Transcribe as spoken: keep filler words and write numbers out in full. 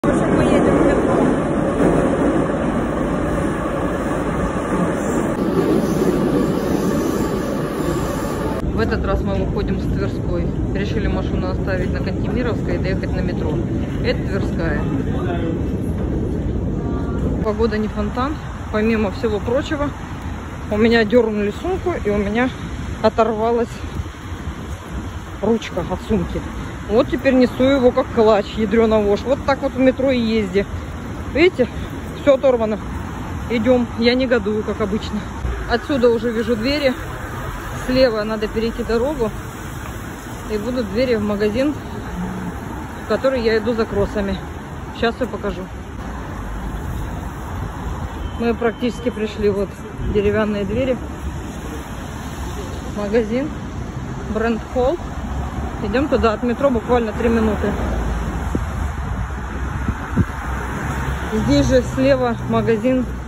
В этот раз мы выходим с Тверской. Решили машину оставить на Кантемировской и доехать на метро. Это Тверская. Погода не фонтан. Помимо всего прочего, у меня дернули сумку, и у меня оторвалась ручка от сумки. Вот теперь несу его как клатч, ядрёна вошь. Вот так вот в метро и езди. Видите? Все оторвано. Идем. Я негодую, как обычно. Отсюда уже вижу двери. Слева надо перейти дорогу. И будут двери в магазин, в который я иду за кроссами. Сейчас я покажу. Мы практически пришли. Вот деревянные двери. Магазин. Бренд Холл. Идем туда. От метро буквально три минуты. Здесь же слева магазин